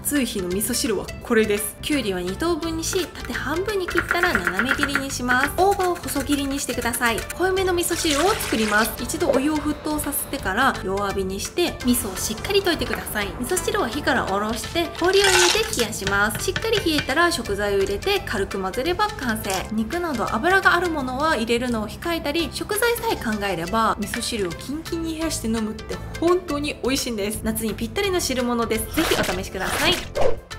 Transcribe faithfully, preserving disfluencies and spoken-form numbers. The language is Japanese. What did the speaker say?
暑い日の味噌汁はこれです。きゅうりはに等分にし、縦半分に切ったら斜め切りにします。大葉を細切りにしてください。濃いめの味噌汁を作ります。一度お湯を沸騰させてから弱火にして味噌をしっかり溶いてください。味噌汁は火から下ろして氷を入れて冷やします。しっかり冷えたら食材を入れて軽く混ぜれば完成。肉など油があるものは入れるのを控えたり、食材さえ考えれば味噌汁をキンキンに冷やして飲むって本当に美味しいんです。夏にぴったりの汁物です。ぜひお試しください。